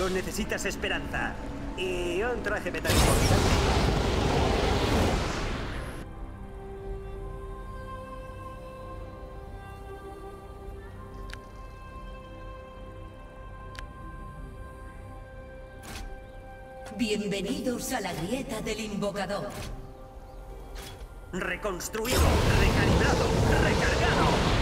Solo necesitas esperanza. Y un traje metálico gigante. Bienvenidos a la grieta del invocador. Reconstruido, recalibrado, recargado.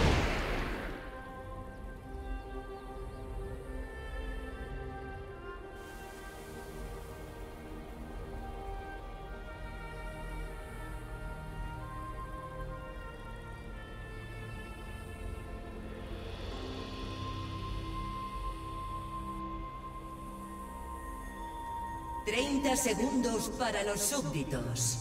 $30 segundos para los súbditos.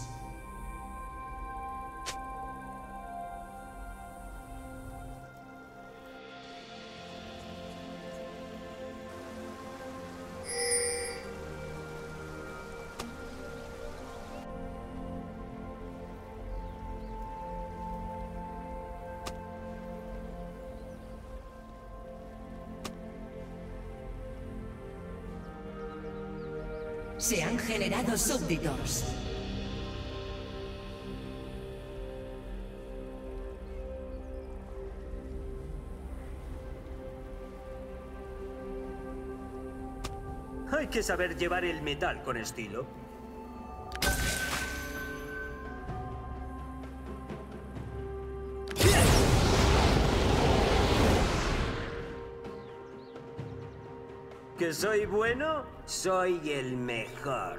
Se han generado súbditos. Hay que saber llevar el metal con estilo. ¿Que soy bueno? Soy el mejor.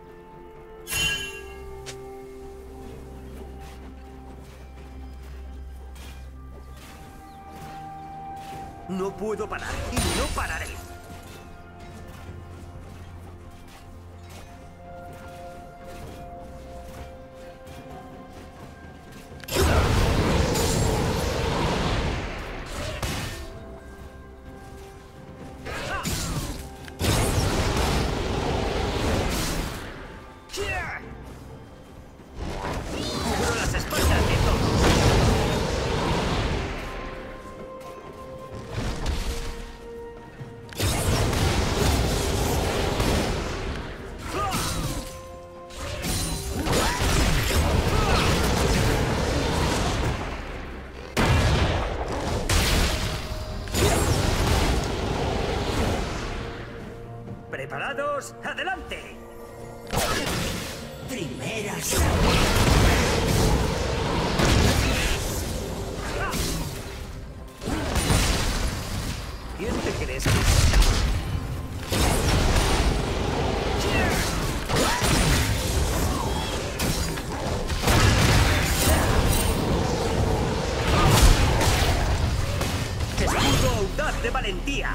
No puedo parar y no pararé. ¿Preparados? ¡Adelante! Primera ¿Quién te crees que es? ¡Escudo audaz de valentía!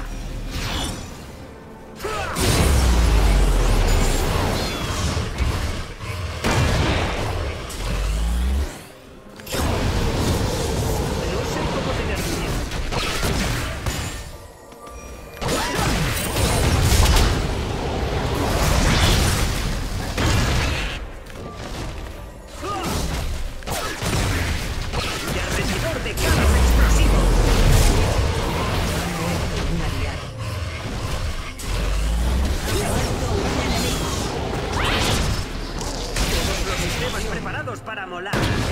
Preparados para molar.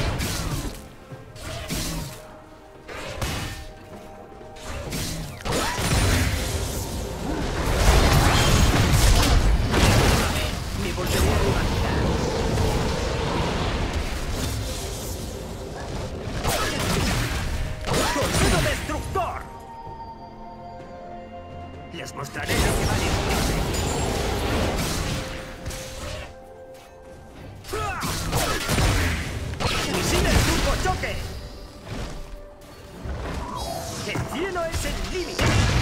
Me volveré a levantar. ¡Torpedo destructor! Les mostraré lo que vale. ¡Choque! ¡El cielo es el límite!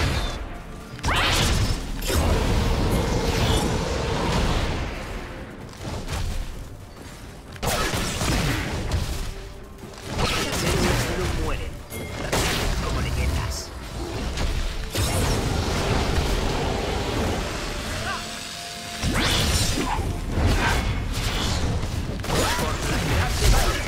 Las héroes no mueren, como leyendas. Por la edad de Valle.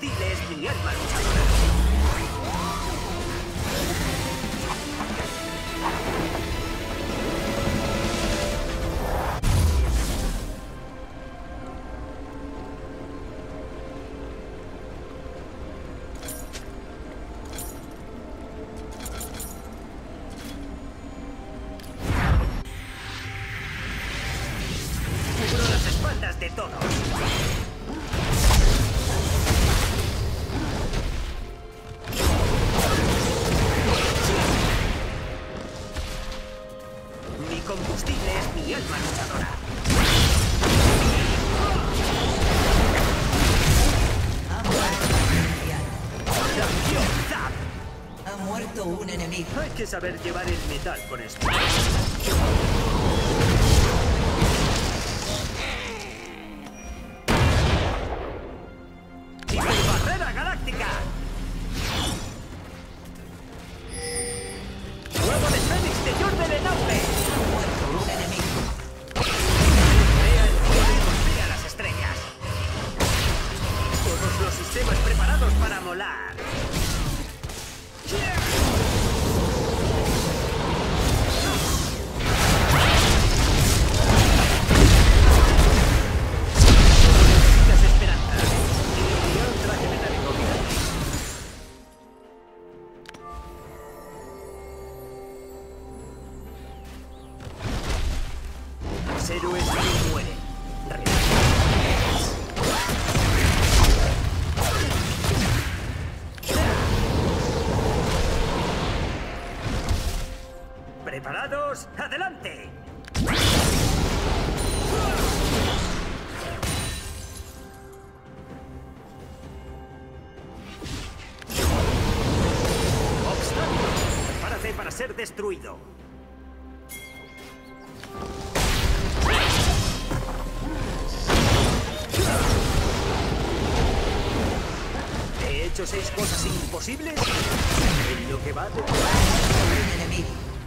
combustible es mi alma luchadora. Cubro las espaldas de todos. Mi combustible es mi alma luchadora. Ha muerto un guardián. ¡Campeón Zap! Ha muerto un enemigo. Hay que saber llevar el metal con esto. ¡Hiperbarrera galáctica! ¡Huevo de Fénix de Jordan en auge! Ha muerto un enemigo. Crea el cielo y golpea las estrellas. Todos los sistemas preparados para molar. Las esperanzas. Y un traje metálico gigante. Los héroes no mueren. ¿Preparados? ¡Adelante! Obstáculo. Prepárate para ser destruido. ¿He hecho 6 cosas imposibles? En lo que va de... Un enemigo.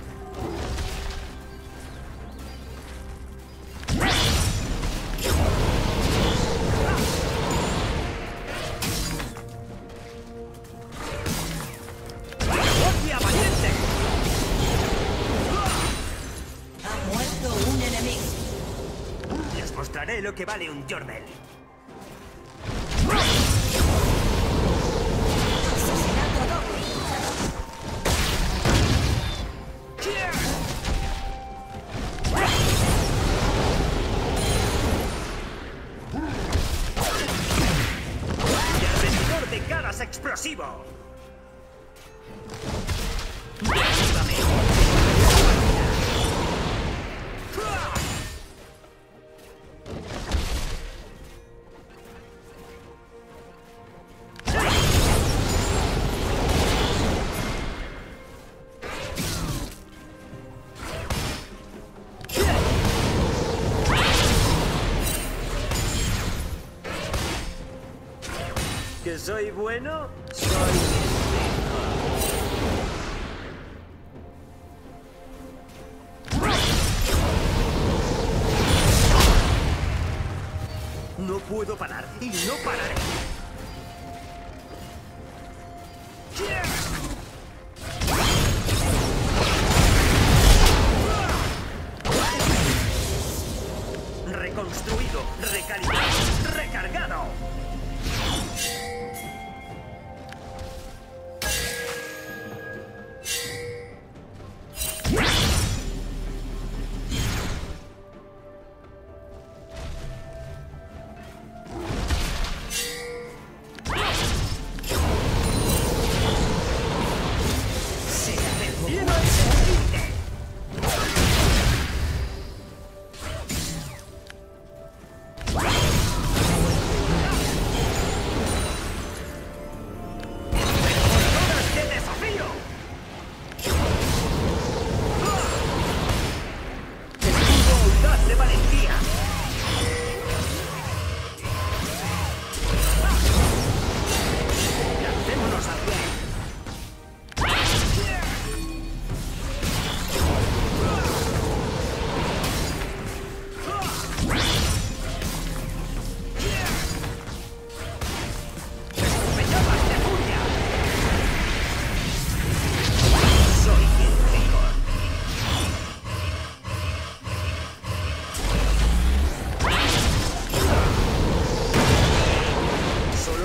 ¡Guardia valiente! Ha muerto un enemigo. Les mostraré lo que vale un Jordel. Asesinato doble. ¡Derretidor de caras explosivo! ¡Derríbame! ¿Que soy bueno? Soy no puedo parar y no pararé. Reconstruido, recalibrado, recargado.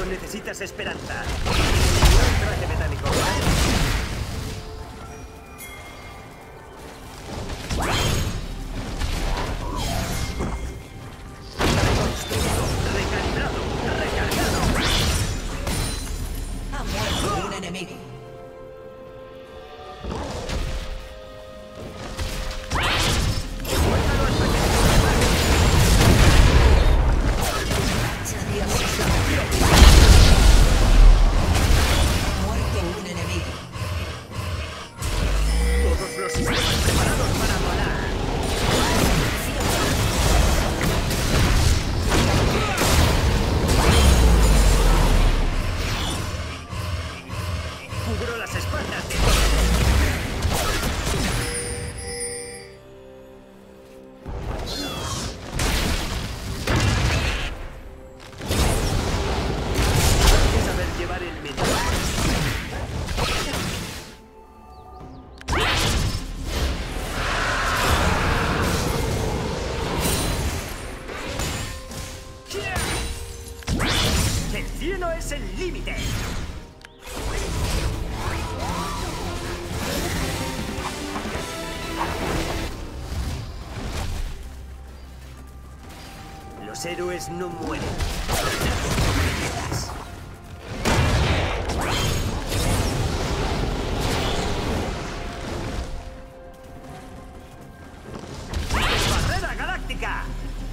necesitas esperanza. Un traje metálico. Recalibrado. Recargado. Ha muerto un enemigo. Todos los sistemas preparados para volar. Cubro las espaldas de todos. Hay que saber llevar el metal. ¡El cielo es el límite! Los héroes no mueren. ¡Barrera galáctica!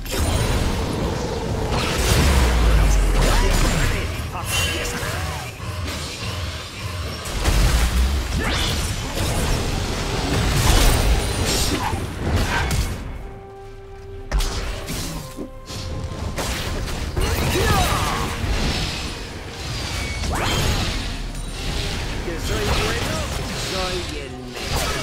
¿Que soy bueno? Soy el mejor.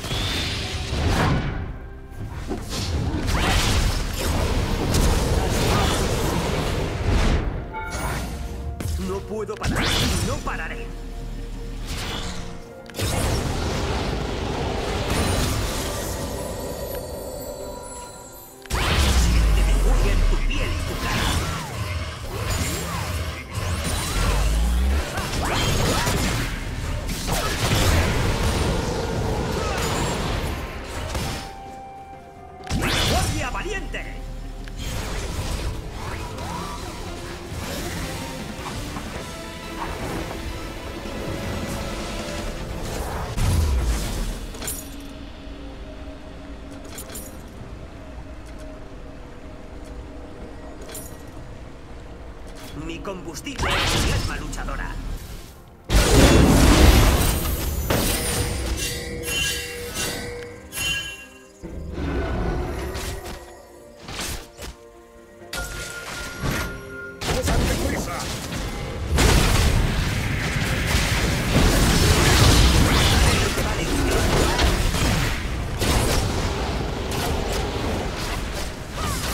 No puedo parar y no pararé. Siénteme muy en tu piel y tu cara. ¡Guardia valiente! Mi combustible es mi alma luchadora.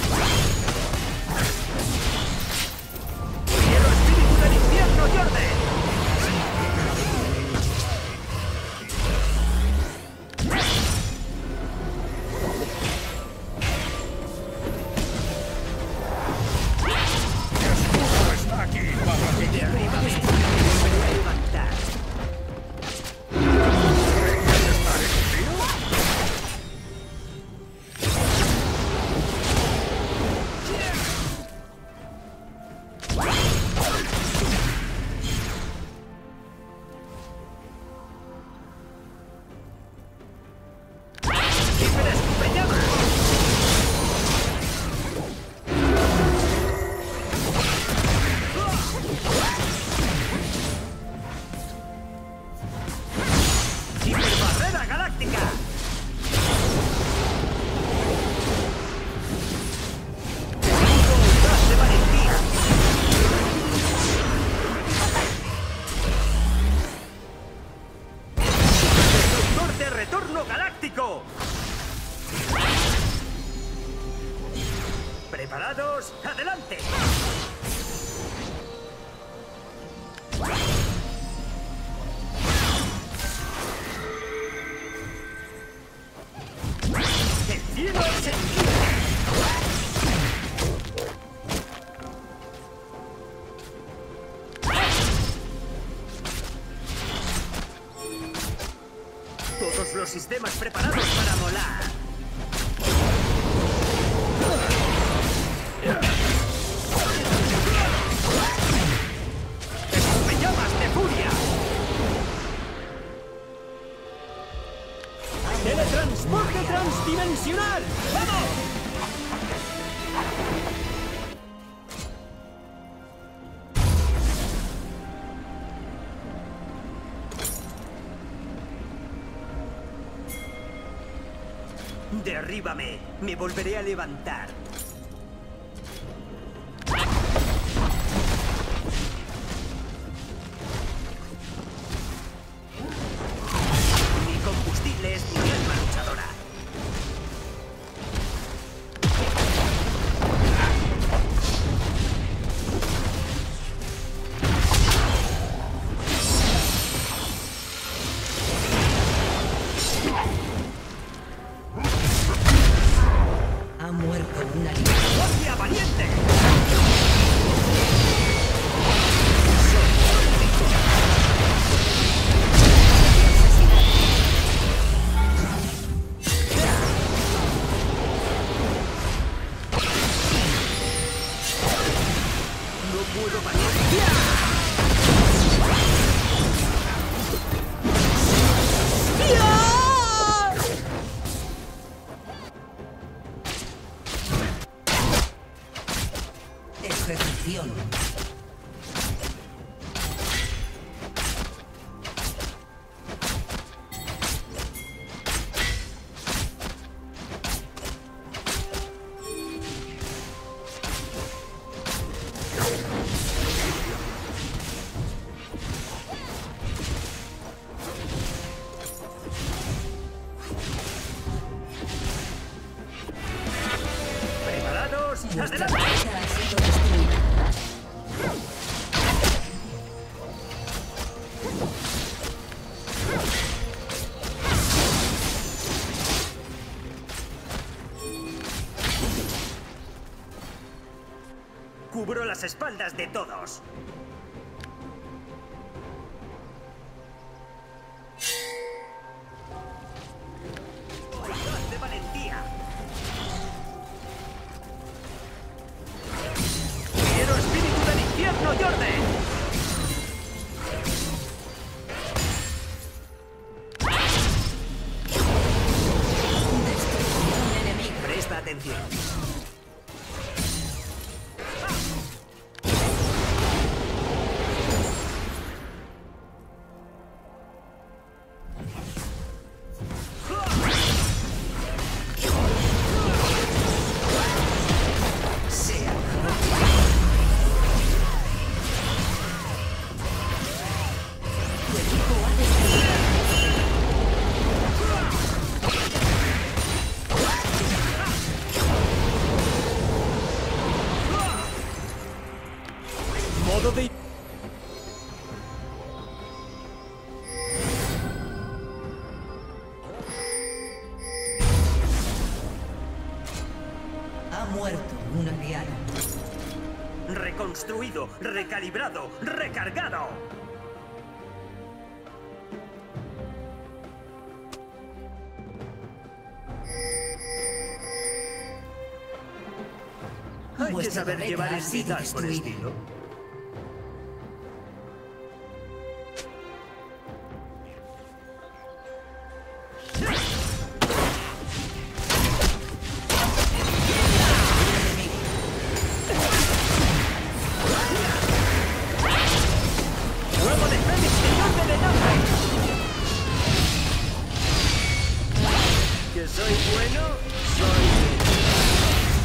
¡Quiero espíritu del infierno, Jordan! Todos los sistemas preparados para volar. ¡Escupellamas de furia! ¡Teletransporte transdimensional! ¡Vamos! Derríbame. Me volveré a levantar. Mi combustible es mi alma luchadora. Ha muerto una ¡Guardia valiente! No puedo ejecución. ¿Preparados? Vuestra ¡Adelante! torreta ha sido destruida. Cubro las espaldas de todos. ¡Igualdad de valentía! ¡Quiero espíritu del infierno y orden! Destrucción enemiga. Presta atención. Se acabó. Tu equipo ha destruido. Modo de... Ha muerto un aliado. Reconstruido, recalibrado, recargado. Hay que Vuestra saber torreta llevar ha el sido vital con destruida. estilo. ¡Huevo de Fénix de Norte de Norte! ¿Que soy bueno? Soy...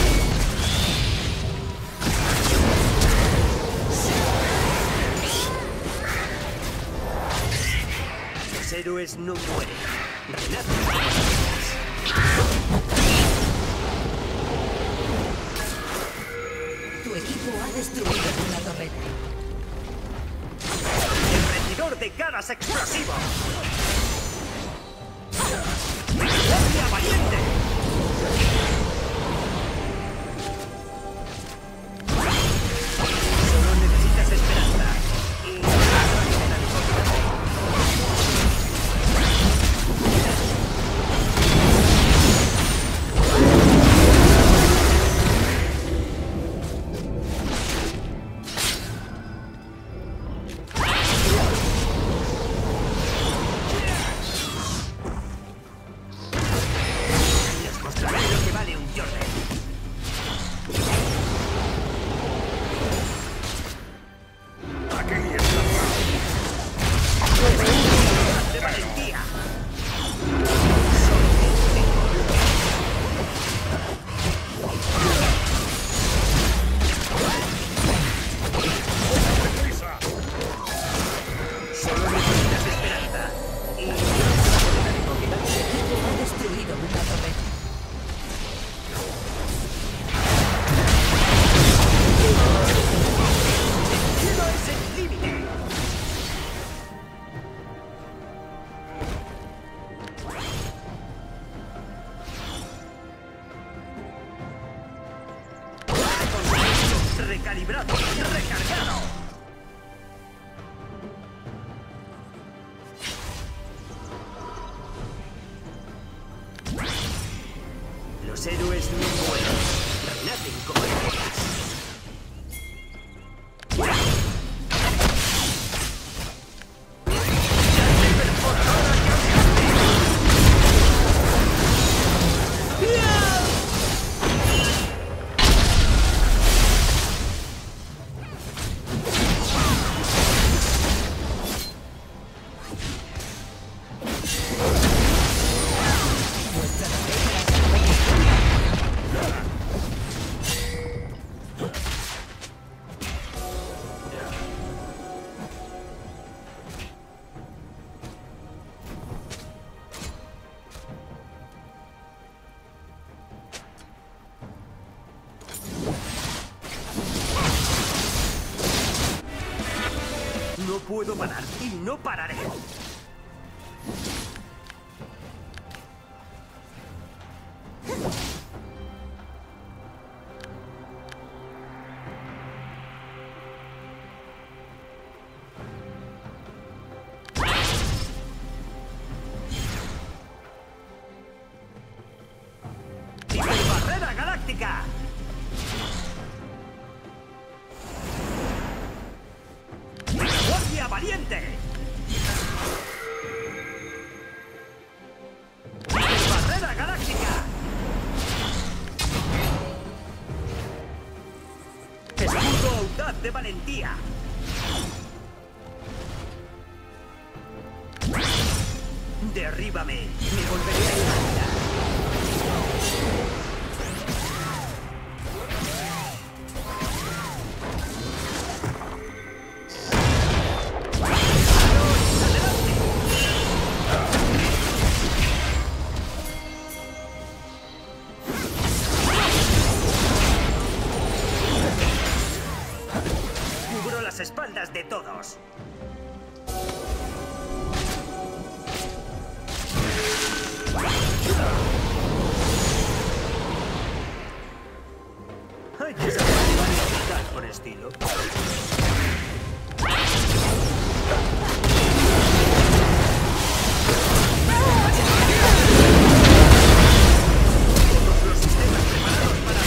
Los héroes no mueren. Renacen. Tu equipo ha destruido una torreta. El rendidor de caras explosivo. ¡Guardia valiente! Solo necesitas esperanza. Y... héroes no mueren, renacen como estrellas. No puedo parar y no pararé. ¡Hiperbarrera galáctica! ¡Guardia valiente! ¡Barrera galáctica! ¡Escudo audaz de valentía! ¡Derríbame! ¡Me volveré a imaginar! Espaldas de todos. Hay que saber manejar por estilo. Todos los sistemas preparados para...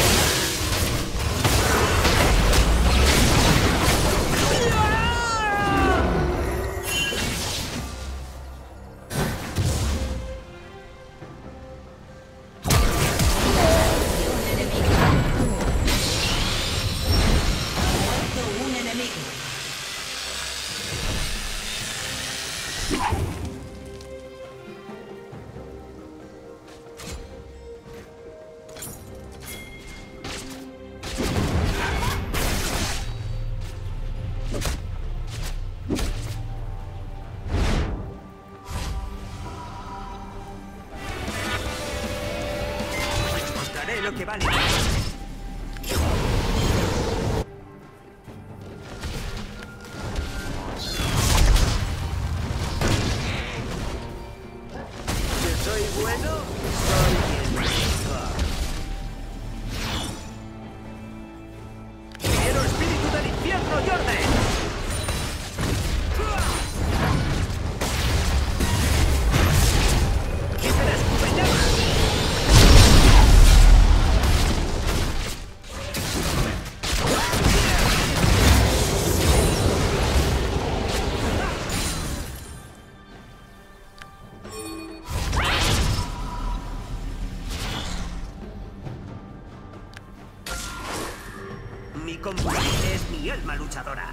Lo que vale. ¿Que soy bueno? Soy el mejor. ¡Quiero espíritu del infierno, Jordan! Mi combustible es mi alma luchadora.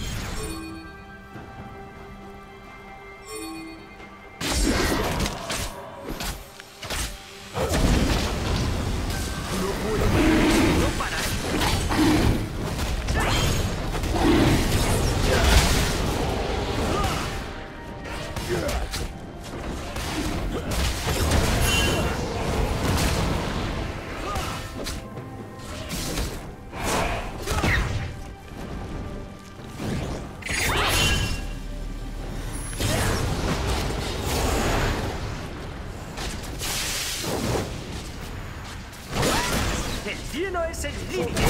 No puedo no parar. El cielo es el límite.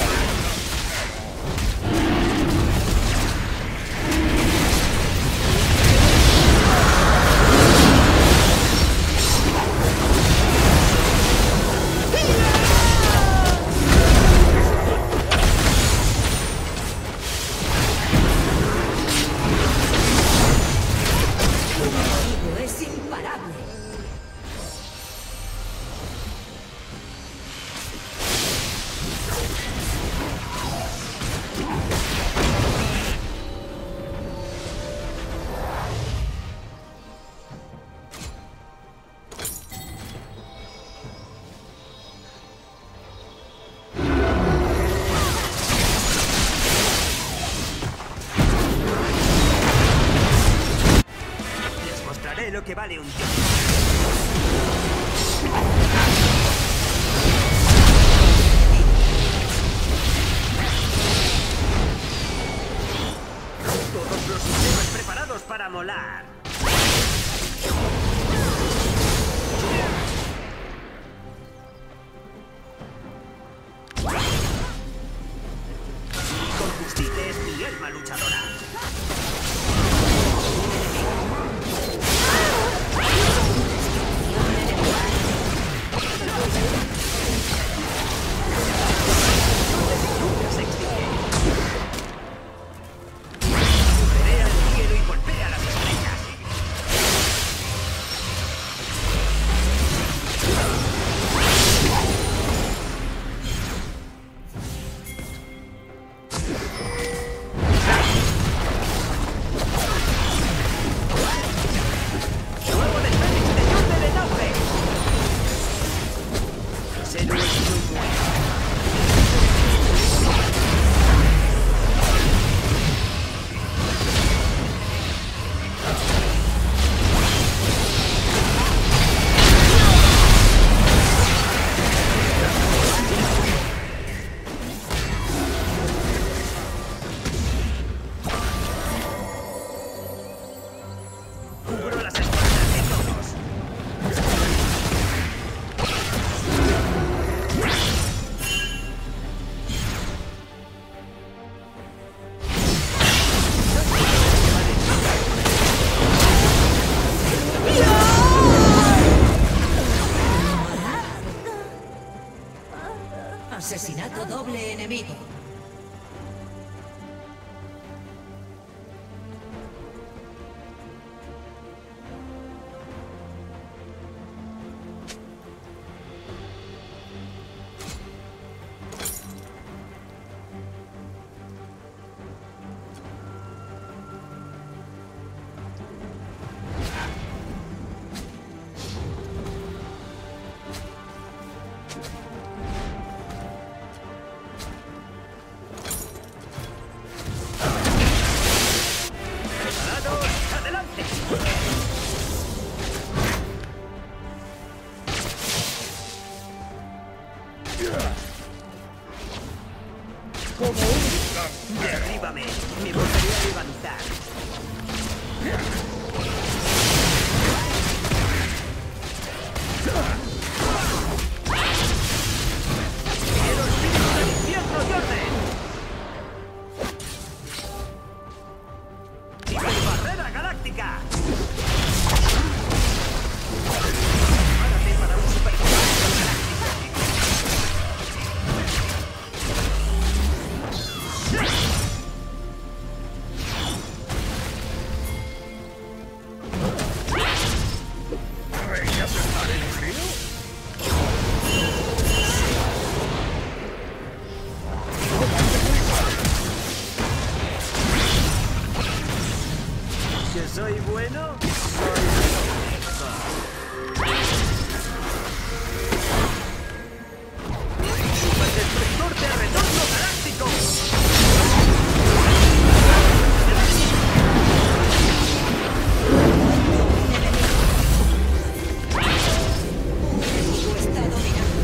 lo que vale un tío. Todos los sistemas preparados para molar. Con justicia es mi alma luchadora. Nunca se extingue. Rodea el cielo y golpea las estrellas. ¡Fuego del Fénix de Yurde de Nauce! Los héroes no mueren. Cubro las espaldas de todos. Asesinato doble enemigo. ¡Preparados! ¡Adelante! Derríbame. Me volveré a levantar. ¡Quiero espíritu del infierno, Jordan! ¡Barrera galáctica! Prepárate para un supercompacto galáctico. ¿Que soy bueno? Soy ¡Superdestructor de retorno galáctico! Enemigo está dominando.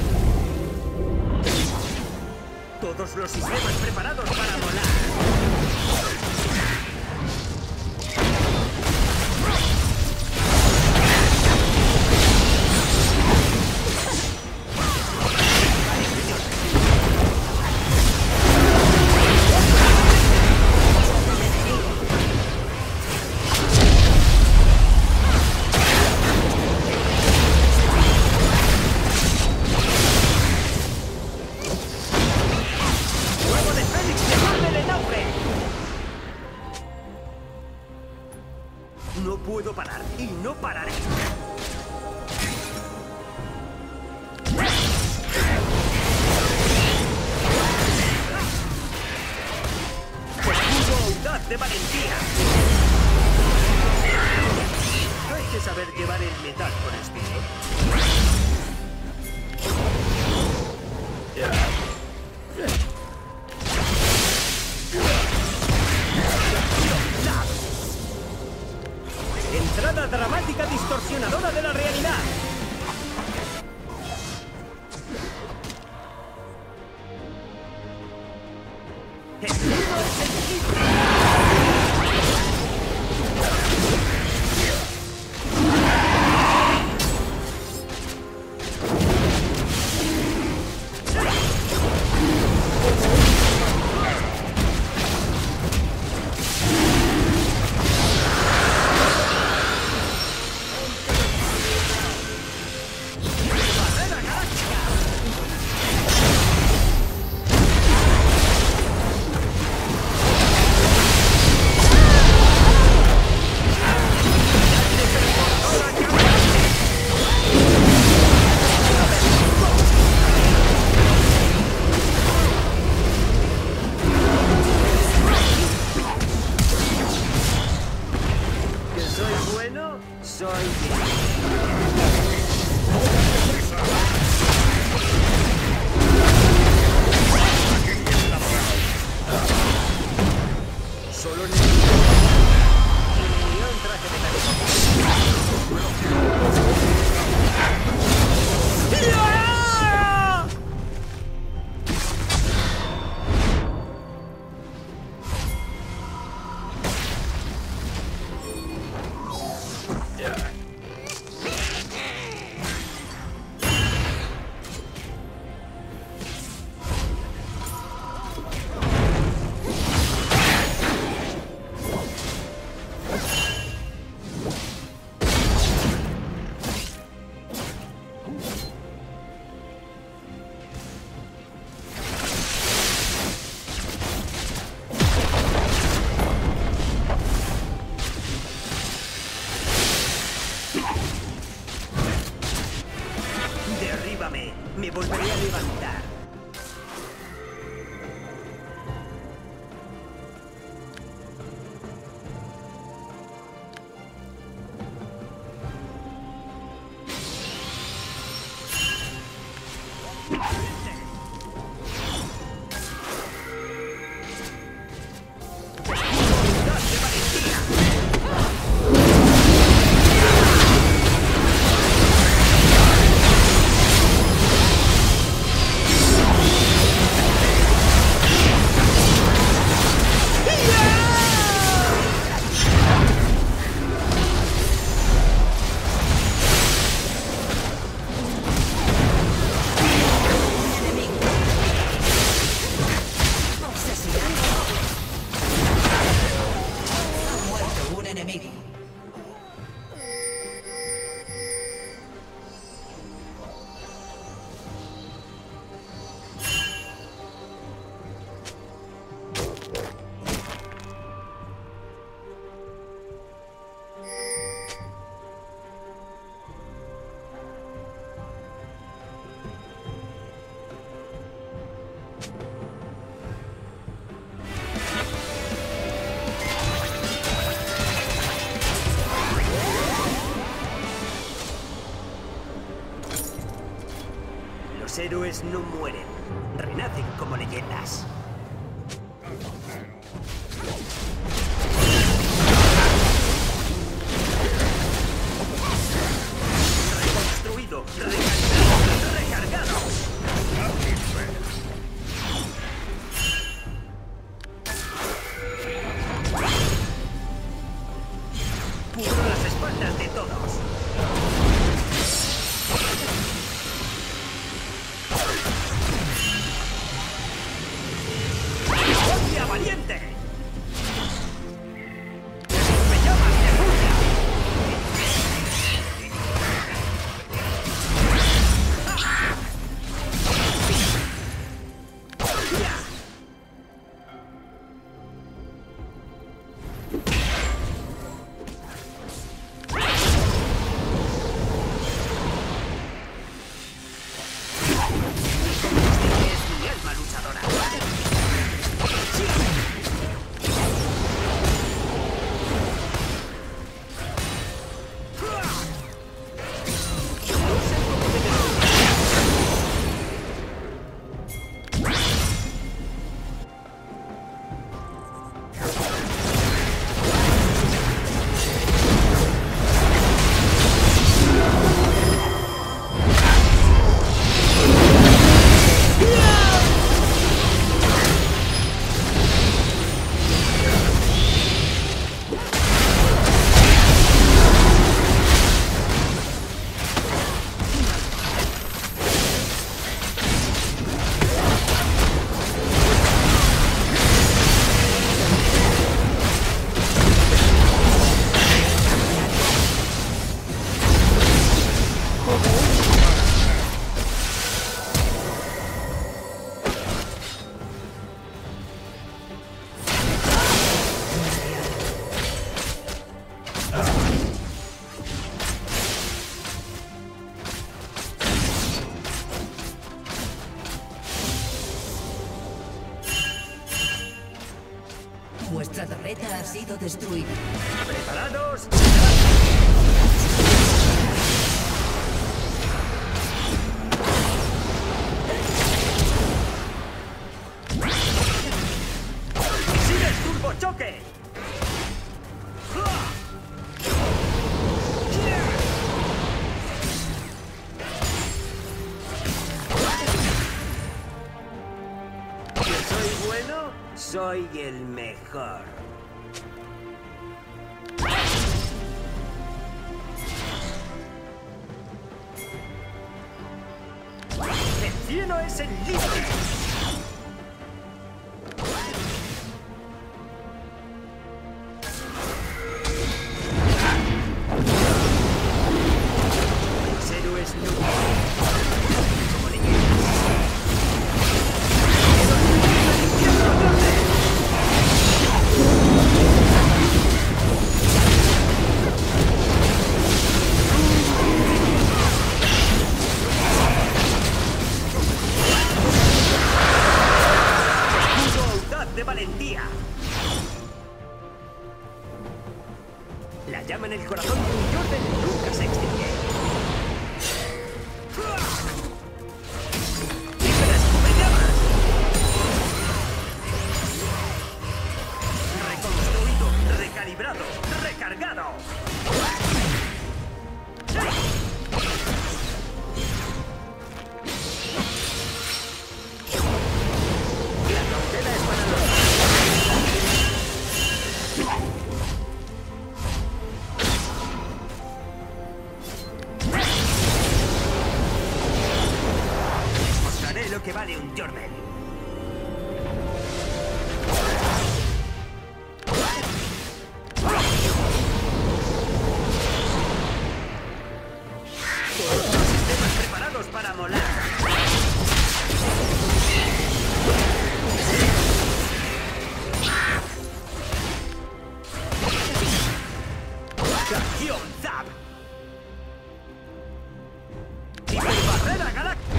Todos los sistemas preparados para volar. ¡Fuego de Fénix de Yurde de Nauce! No puedo parar y no pararé. Escudo audaz de valentía. Hay que saber llevar el metal con estilo. Entrada dramática distorsionadora de la realidad. El mundo es sensible. Derríbame, me volveré a levantar. Los héroes no mueren, renacen como leyendas. Reconstruido, recargado. Pudro las espaldas de todos. ¡Valiente! ¡Me llamas de furia! sido destruido. ¿Preparados? ¡Misiles turbochoque! ¿Que soy bueno? Soy el mejor. ¡El cielo es el límite! Los héroes nunca como leyendas. De valentía. La llama en el corazón de un Jordan nunca se extingue. ¡Libera escupellamas! Reconstruido, recalibrado, recargado. La cautela es para los... Les mostraré lo que vale un Jordan. Todos los sistemas preparados para molar. ¡Acción Zap! ¡Hiperbarrera galáctica!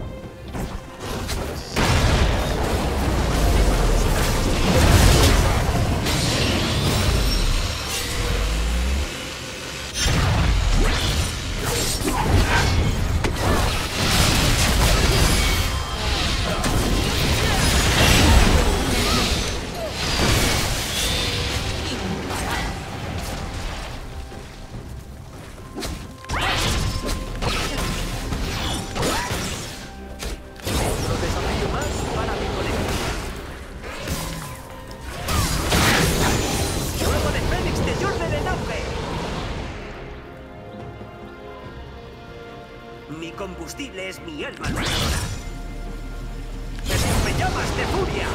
Otro desafío más para mi colega. ¡Juego de Fénix de Jordan en auge! Mi combustible es mi alma luchadora. ¡Escupellamas de furia!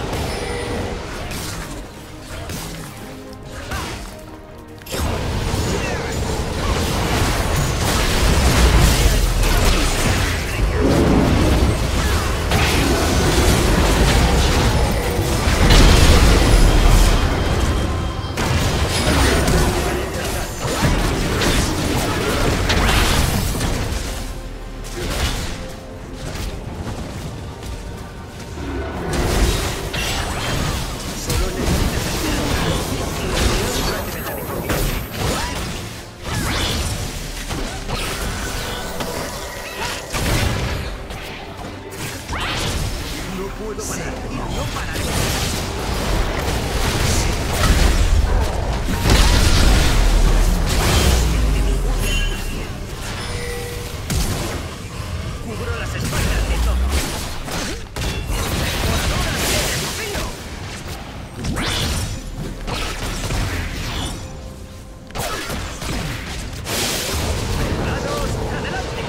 Solo no puedo parar y no pararé. Cubro las espaldas de todo. ¡Devoradoras de desafío! ¡Preparados! ¡Adelante!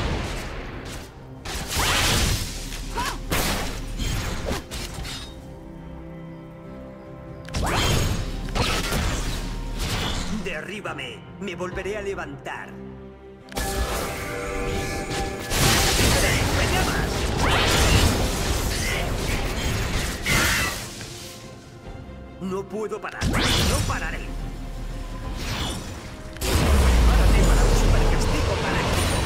Derríbame. Me volveré a levantar. ¡Escupellamas! No puedo parar. No pararé. Prepárate para un supercastigo galáctico.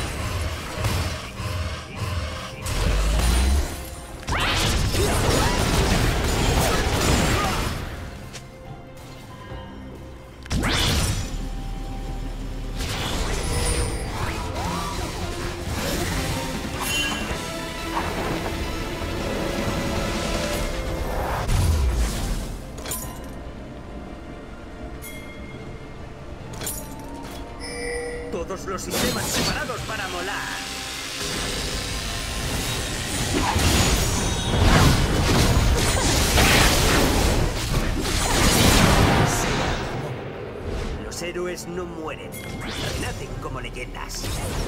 Todos los sistemas separados para molar. Los héroes no mueren, renacen como leyendas.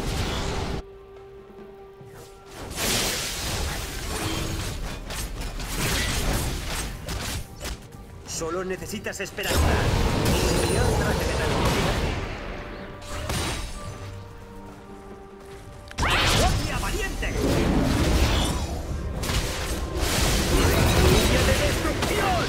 Solo necesitas esperanza y otra que te tranquilice. ¡Hostia, valiente! ¡Lluvia de destrucción!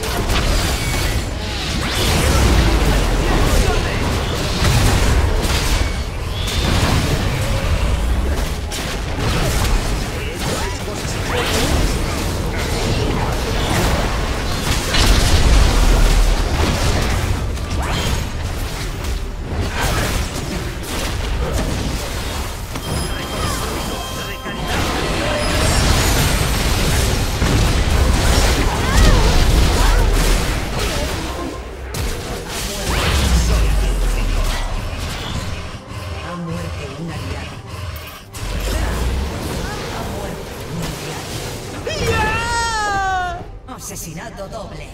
Asesinato doble.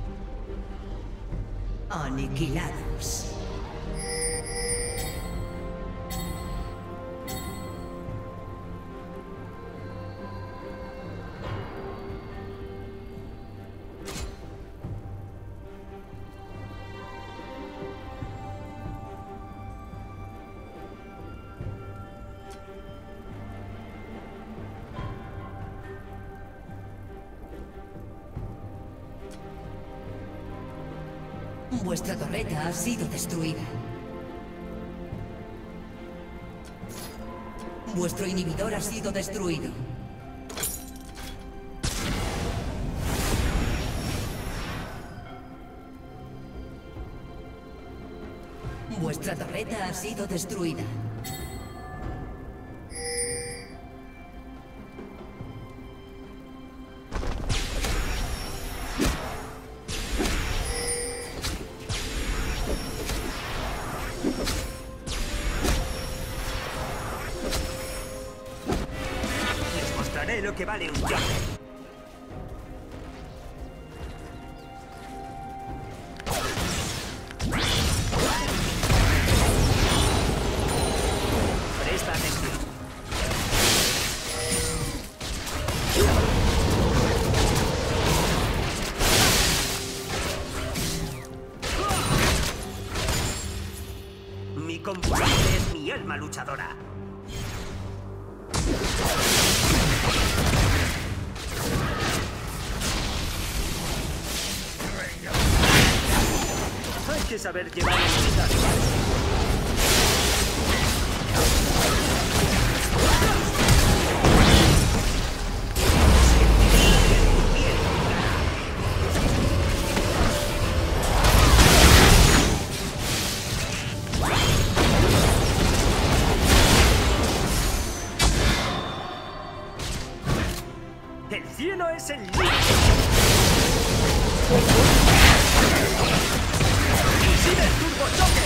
Aniquilados. Vuestra torreta ha sido destruida. Vuestro inhibidor ha sido destruido. Vuestra torreta ha sido destruida. Lo que vale un Joker. Presta atención. Mi combustible es mi alma luchadora. Hay que saber llevar el vida. El cielo es el límite. ¡Sigue el turbo choque!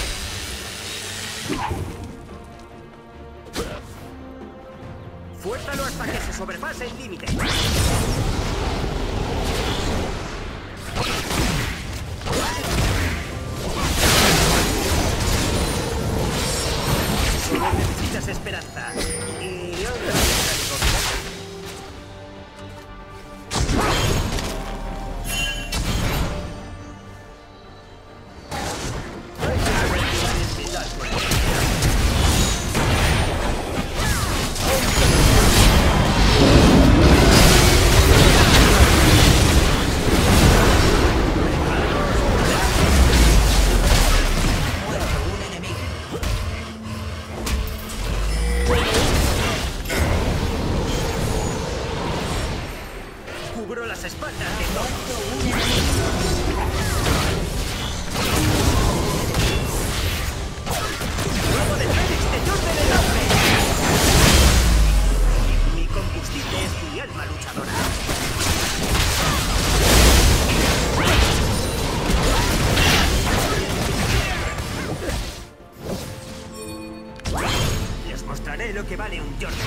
Fuérzalo hasta que se sobrepase el límite. Solo necesitas esperanza. Y otra lo que vale un Jordan.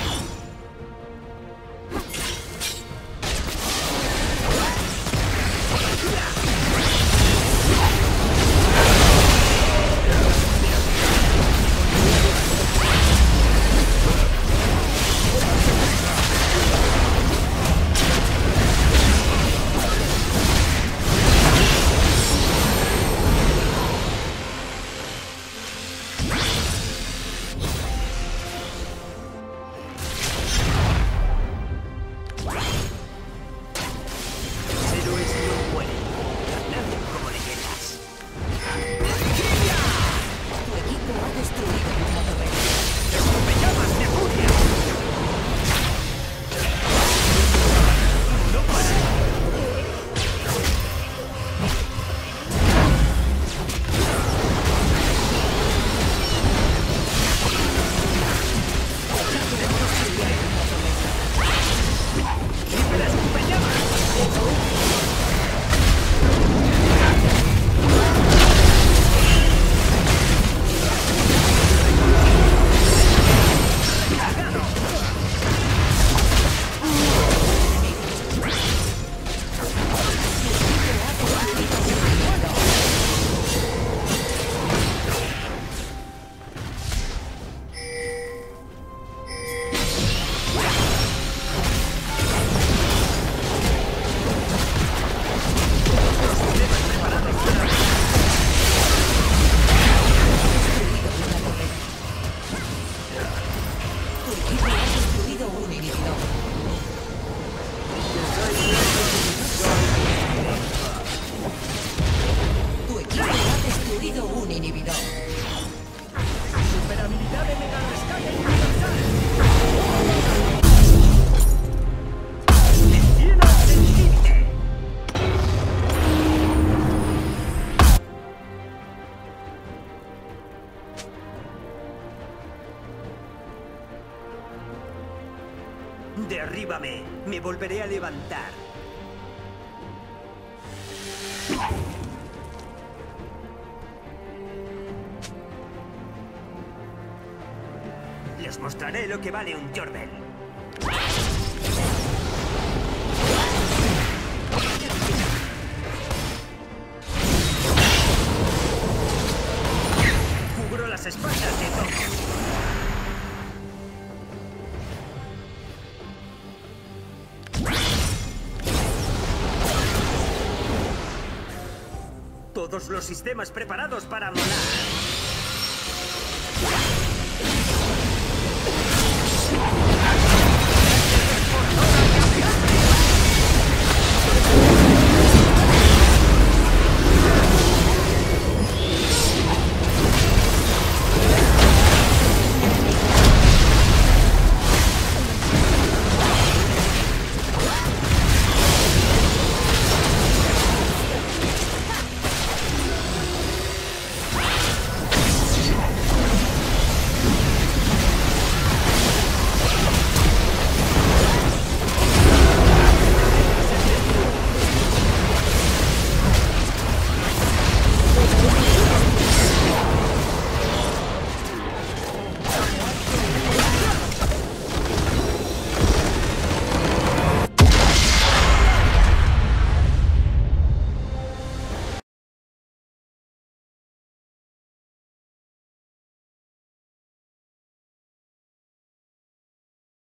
Derríbame. Me volveré a levantar. Les mostraré lo que vale un Jordan. Cubro las espaldas de todos. Todos los sistemas preparados para volar.